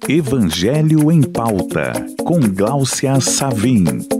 Evangelho em Pauta, com Gláucia Savim.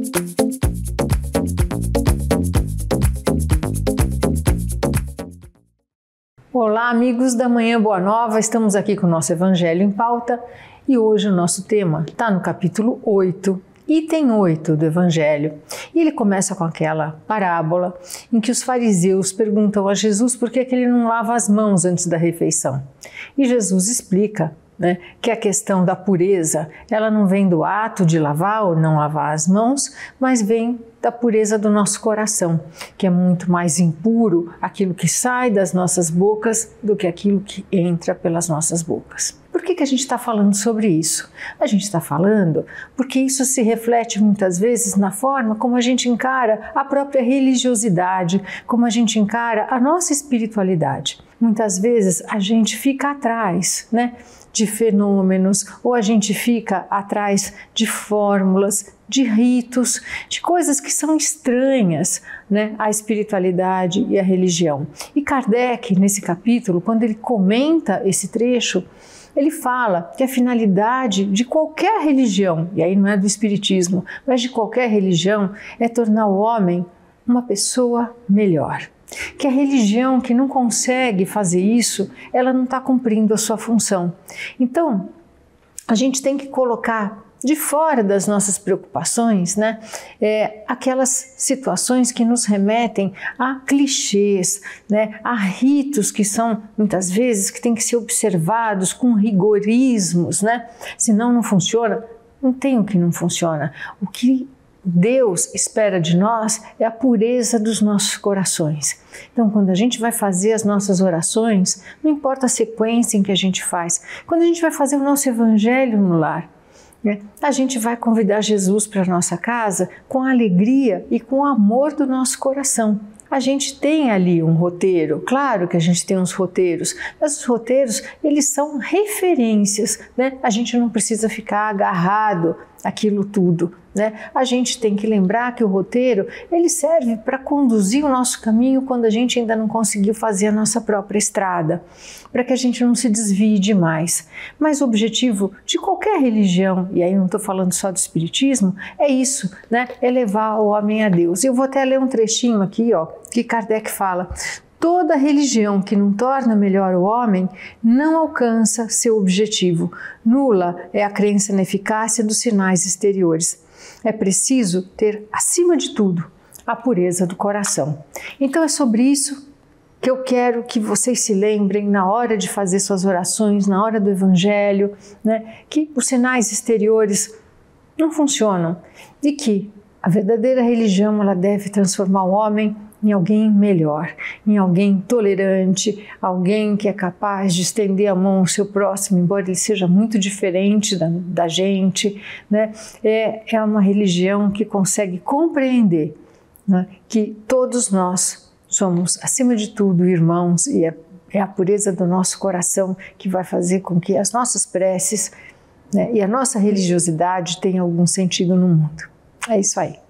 Olá, amigos da Manhã Boa Nova, estamos aqui com o nosso Evangelho em Pauta e hoje o nosso tema está no capítulo 8, item 8 do Evangelho. E ele começa com aquela parábola em que os fariseus perguntam a Jesus por que ele não lava as mãos antes da refeição. E Jesus explica que a questão da pureza, ela não vem do ato de lavar ou não lavar as mãos, mas vem da pureza do nosso coração, que é muito mais impuro aquilo que sai das nossas bocas do que aquilo que entra pelas nossas bocas. Por que a gente está falando sobre isso? A gente está falando porque isso se reflete muitas vezes na forma como a gente encara a própria religiosidade, como a gente encara a nossa espiritualidade. Muitas vezes a gente fica atrás, de fenômenos, ou a gente fica atrás de fórmulas, de ritos, de coisas que são estranhas, à espiritualidade e à religião. E Kardec, nesse capítulo, quando ele comenta esse trecho, ele fala que a finalidade de qualquer religião, e aí não é do espiritismo, mas de qualquer religião, é tornar o homem uma pessoa melhor. Que a religião que não consegue fazer isso, ela não está cumprindo a sua função. Então, a gente tem que colocar de fora das nossas preocupações, aquelas situações que nos remetem a clichês, a ritos que são, muitas vezes, que têm que ser observados com rigorismos, senão não funciona. Não tem o que não funciona. O que Deus espera de nós é a pureza dos nossos corações. Então, quando a gente vai fazer as nossas orações, não importa a sequência em que a gente faz, quando a gente vai fazer o nosso evangelho no lar, a gente vai convidar Jesus para a nossa casa com a alegria e com o amor do nosso coração. A gente tem ali um roteiro, claro que a gente tem uns roteiros, mas os roteiros, eles são referências, A gente não precisa ficar agarrado àquilo tudo, A gente tem que lembrar que o roteiro, ele serve para conduzir o nosso caminho quando a gente ainda não conseguiu fazer a nossa própria estrada, para que a gente não se desvie demais. Mas o objetivo de qualquer religião, e aí não estou falando só do espiritismo, é isso, É levar o homem a Deus. Eu vou até ler um trechinho aqui, que Kardec fala: toda religião que não torna melhor o homem não alcança seu objetivo. Nula é a crença na eficácia dos sinais exteriores. É preciso ter, acima de tudo, a pureza do coração. Então é sobre isso que eu quero que vocês se lembrem na hora de fazer suas orações, na hora do evangelho, que os sinais exteriores não funcionam e que a verdadeira religião, ela deve transformar o homem em alguém melhor, em alguém tolerante, alguém que é capaz de estender a mão ao seu próximo, embora ele seja muito diferente da gente, É uma religião que consegue compreender, que todos nós somos, acima de tudo, irmãos, e é a pureza do nosso coração que vai fazer com que as nossas preces, e a nossa religiosidade tenham algum sentido no mundo. É isso aí.